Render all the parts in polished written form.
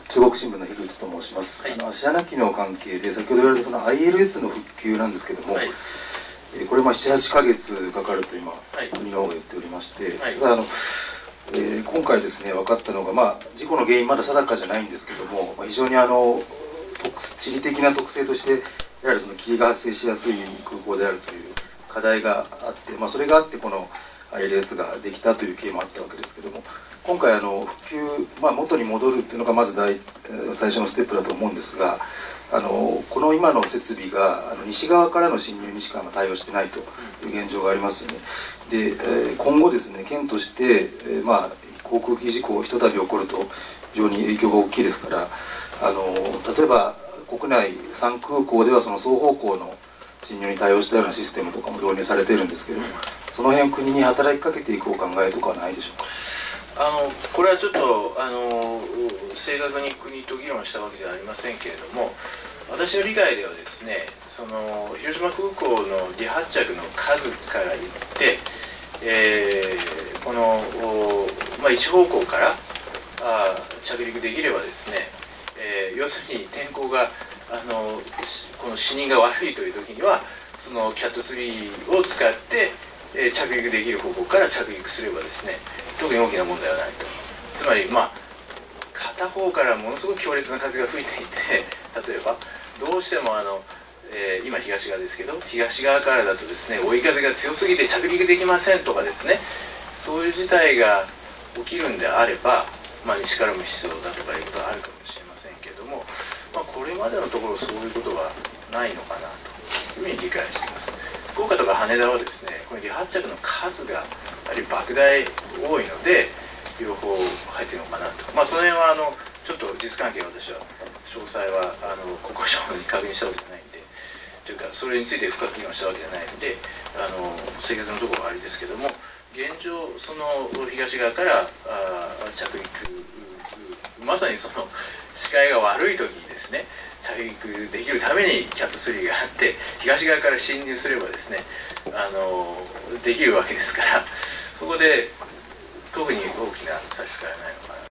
中国新聞の樋口と申します。芦屋泣きの関係で、先ほど言われたその ILS の復旧なんですけども、はい、これ7、8ヶ月かかると今、国の方が言っておりまして、ただ今回ですね、分かったのが、事故の原因まだ定かじゃないんですけども、非常に地理的な特性として、やはりその霧が発生しやすい空港であるという課題があって、それがあってこの ILS ができたという経緯もあったわけですけども、今回復旧、元に戻るというのがまず最初のステップだと思うんですが、この今の設備が西側からの侵入にしか対応してないという現状がありますよね。で、今後ですね、県として、航空機事故ひとたび起こると非常に影響が大きいですから、例えば国内3空港ではその双方向の侵入に対応したようなシステムとかも導入されているんですけども、その辺国に働きかけていくお考えとかはないでしょうか。 これはちょっと正確に国と議論したわけではありませんけれども、私の理解ではですね、広島空港の離発着の数から言って、この、一方向から着陸できればですね、要するに天候がこの視認が悪いという時にはそのキャット3を使って、着陸できる方向から着陸すればですね、特に大きな問題はないと。つまり片方からものすごく強烈な風が吹いていて、例えばどうしても今東側ですけど、東側からだとですね、追い風が強すぎて着陸できませんとかですね、そういう事態が起きるんであれば、西からも必要だとかいうことはあるかもしれませんけども、これまでのところそういうことはないのかなというふうに理解しています。福岡とか羽田はですね、この離発着の数がやはり莫大多いので、両方入っているのかなと。その辺はちょっと実関係は私は詳細は国交省に確認したわけじゃないんで、というかそれについて深く議論したわけじゃないので、正確なところはあれですけども、現状その東側から着陸、まさにその視界が悪い時にですね、着陸できるためにキャット3があって、東側から侵入すればですね、できるわけですから、そこで特に大きな差し支えはないのかな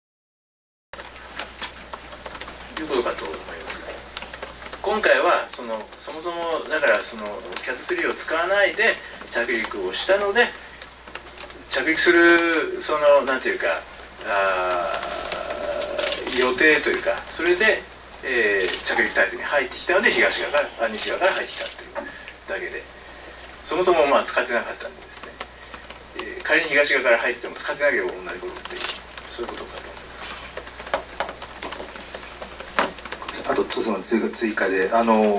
ということかと思いますが、今回はそもそもだからそのキャット3を使わないで着陸をしたので、着陸するなんていうか予定というか、それで、着陸態勢に入ってきたので西側から入ってきたというだけで、そもそも使ってなかったんでですね、仮に東側から入っても使ってなければ同じことっていう、そういうことかと思います。 あと一つの追加で、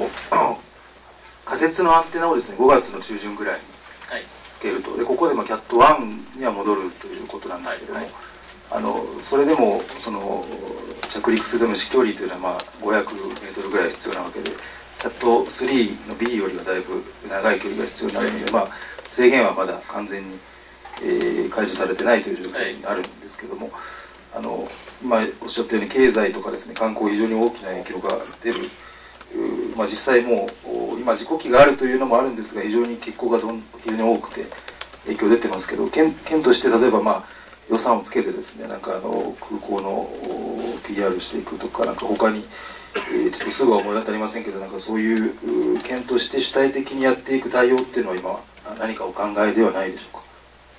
仮設のアンテナをですね、5月の中旬ぐらいにつけると、でここでもキャット1には戻るということなんですけども、それでも着陸するための飛距離というのは500メートルぐらい必要なわけで、キャット3の B よりはだいぶ長い距離が必要になるので、制限はまだ完全に、解除されてないという状況になるんですけども、今おっしゃったように経済とかですね、観光非常に大きな影響が出る。実際もう今事故機があるというのもあるんですが、非常に欠航が非常に多くて影響出てますけど、県として例えば予算をつけてですね、空港の PR していくとか、他に、ちょっとすぐは思い当たりませんけど、そういう県として主体的にやっていく対応っていうのは今何かお考えではないでしょうか。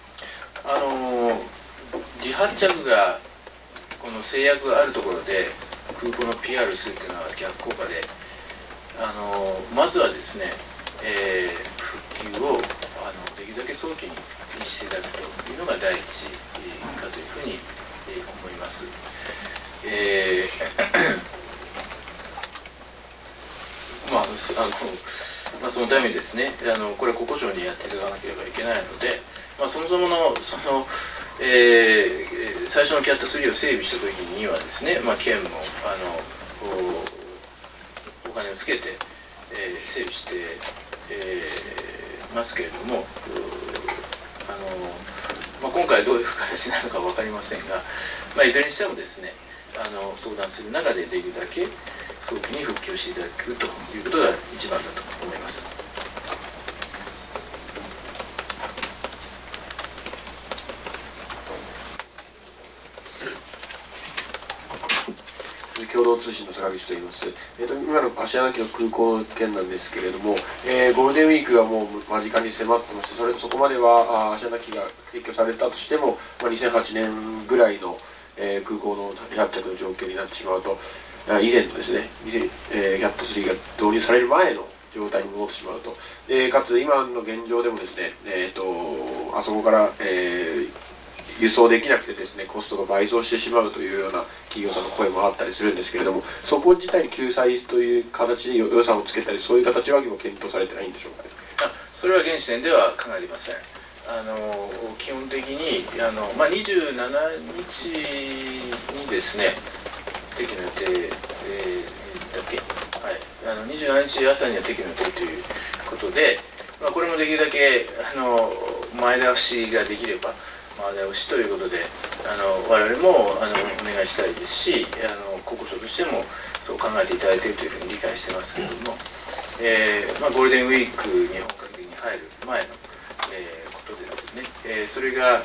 離発着がこの制約があるところで空港の PR するというのは逆効果で、まずはですね、復旧をできるだけ早期にしていただくというのが第一かというふうに思います。そのためにですね、これは国交省にやっていただかなければいけないので、そもそもの最初のキャット3を整備した時にはですね、県もお金をつけて、整備して、ますけれども、今回どういう形になるのか分かりませんが、いずれにしてもですね、相談する中でできるだけ早期に復旧していただくということが一番だと思います。 共同通信の坂口と言います。今の芦屋木の空港圏なんですけれども、ゴールデンウィークがもう間近に迫ってまして、そこまでは芦屋木が撤去されたとしても、2008年ぐらいの、空港の離発着の状況になってしまうと、以前のですね、キャット3が導入される前の状態に戻ってしまうと。かつ今の現状でもですね、あそこから、輸送できなくてですね、コストが倍増してしまうというような企業さんの声もあったりするんですけれども、そこ自体に救済という形で予算をつけたり、そういう形は今検討されてないんでしょうかね。 それは現時点では考えていません。基本的に27日にですね、撤去の予定、だっけ、はい、27日朝には撤去の予定ということで、これもできるだけ前倒しができれば、前倒しということで、我々もお願いしたいですし、国交省としてもそう考えていただいているというふうに理解してますけれども、ゴールデンウィークに本格的に入る前の、ことでですね、それが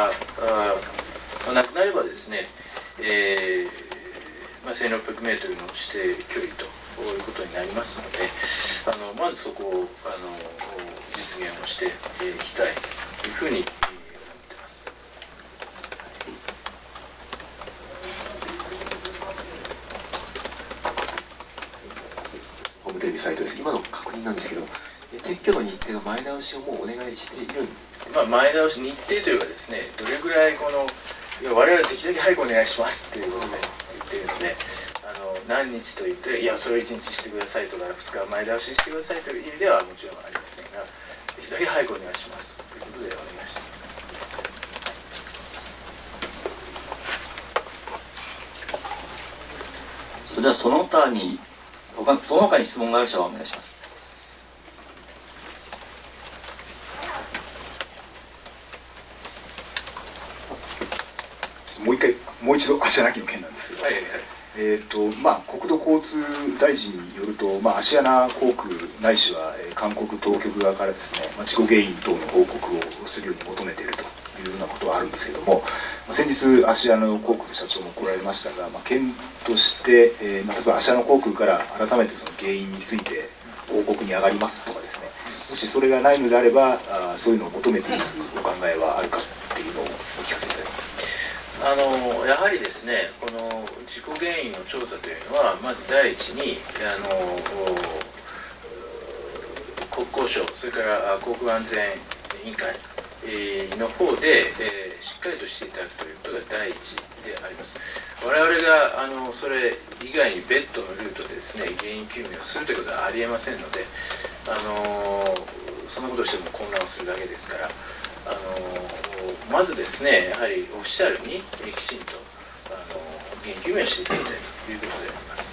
なくなればですね、1600メートルの指定距離ということになりますので、まずそこを実現をしていきたいというふうに思ってます。 ホームテレビサイトです。今の確認なんですけど、撤去の日程の前倒しをもうお願いしているんですか？ 前倒し日程というかですね、どれぐらい我々はできるだけ早くお願いしますっていうことで言ってるので、何日と言って、いや、それを1日してくださいとか、2日前倒ししてくださいという意味ではもちろんありませんが、できるだけ早くお願いしますということでお願いします。 それではその他に質問がある人はお願いします。 もう一度芦屋木の件なんですけど、国土交通大臣によると、芦屋航空ないしは韓国当局側からですね、事故原因等の報告をするように求めているというようなことはあるんですけども、先日芦屋航空の社長も来られましたが、県として、例えば芦屋航空から改めてその原因について報告に上がりますとかですね、もしそれがないのであればそういうのを求めているお考えはあるかっていうのをお聞かせいただきます。 やはりですね、この事故原因の調査というのは、まず第一に国交省、それから航空安全委員会の方で、しっかりとしていただくということが第一であります。我々がそれ以外に別途のルートでですね、原因究明をするということはありえませんので、そんなことをしても混乱をするだけですから、まずですね、やはりオフィシャルにきちんと原因究明をしていただきたいということであります。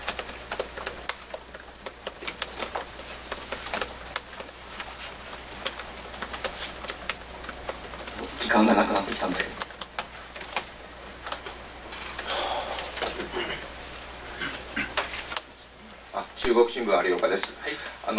時間がなくなってきたんですけど。 中国新聞有岡です。はい、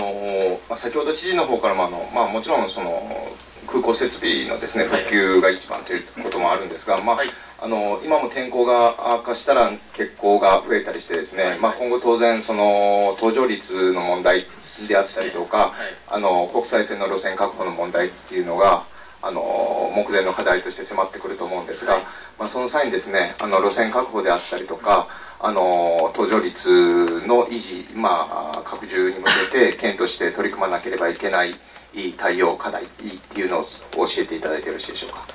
先ほど知事の方からももちろんその空港設備のですね復旧が一番ということもあるんですが、今も天候が悪化したら欠航が増えたりしてですね、今後当然その搭乗率の問題であったりとか、国際線の路線確保の問題っていうのが目前の課題として迫ってくると思うんですが、その際にですね路線確保であったりとか搭乗率の維持、拡充に向けて県として取り組まなければいけない対応課題っていうのを教えていただいてよろしいでしょうか。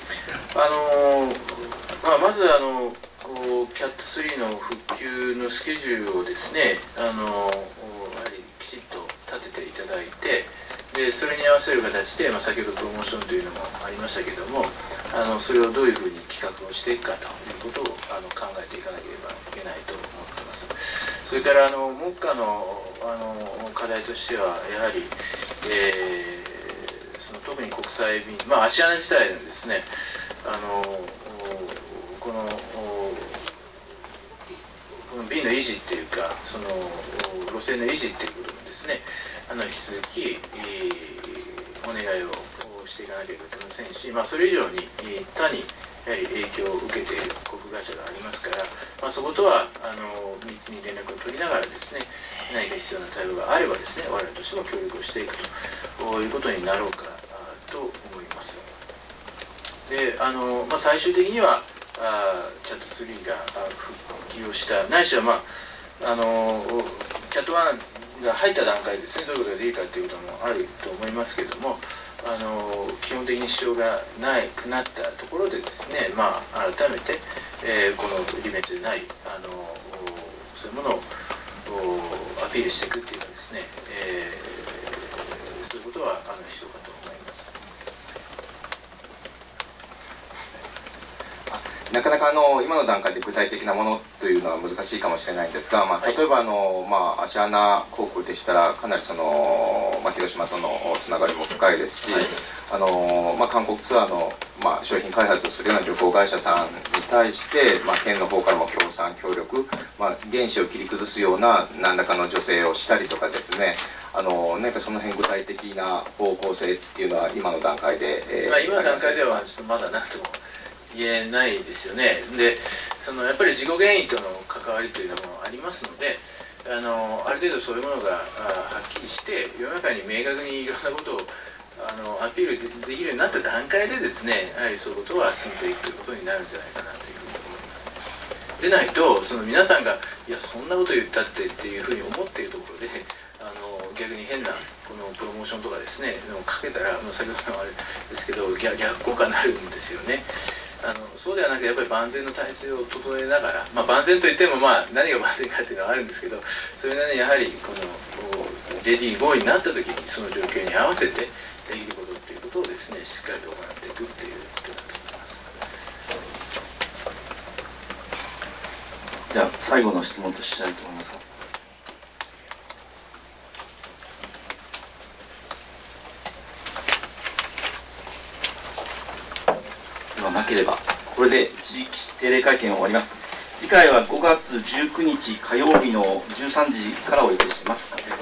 まずキャット3の復旧のスケジュールをですねやはりきちっと立てていただいて、でそれに合わせる形で、先ほどプロモーションというのもありましたけども、それをどういうふうに企画をしていくかということを考えていかなければいけないと思っています。それから目下の課題としてはやはり、その特に国際便、芦屋自体のですねこの便の維持っていうか、その路線の維持っていうこともですね引き続き、お願いをしていかなければいけませんし、それ以上に他にやはり影響を受けている航空会社がありますから、そことは密に連絡を取りながらですね、何か必要な対応があればですね、我々としても協力をしていくということになろうかと思います。で最終的にはチャット3が復帰をした、ないしは、チャット1が入った段階でですね、どういうことができるかということもあると思いますけれども、基本的に支障がなくなったところでですね、改めて、この利滅でないそういうものをアピールしていくっていうかですね、そういうことは必要かと思います。 なかなか今の段階で具体的なものというのは難しいかもしれないんですが、例えばアシアナ航空でしたらかなり広島とのつながりも深いですし、韓国ツアーの、商品開発をするような旅行会社さんに対して、県の方からも協賛協力、原資を切り崩すような何らかの助成をしたりとかですね、何かその辺具体的な方向性っていうのは今の段階で、 今の段階ではちょっとまだ何とも言えないですよね。でやっぱり自己原因との関わりというのもありますので、ある程度そういうものがはっきりして世の中に明確にいろんなことをアピールできるようになった段階でですね、やはりそういうことは進んでいくことになるんじゃないかなというふうに思います。でないと皆さんがいやそんなこと言ったっていうふうに思っているところで逆に変なこのプロモーションとかですねかけたら先ほどのあれですけど逆効果になるんですよね。そうではなくやっぱり万全の体制を整えながら、万全といっても何が万全かっていうのはあるんですけど、それなりにやはりこのレディーゴーになった時にその状況に合わせてできることっていうことをですねしっかりと行っていくっていうことだと思います。 じゃあ最後の質問としたいと思います。なければこれで一時定例会見を終わります。次回は5月19日火曜日の13時からお予定しています。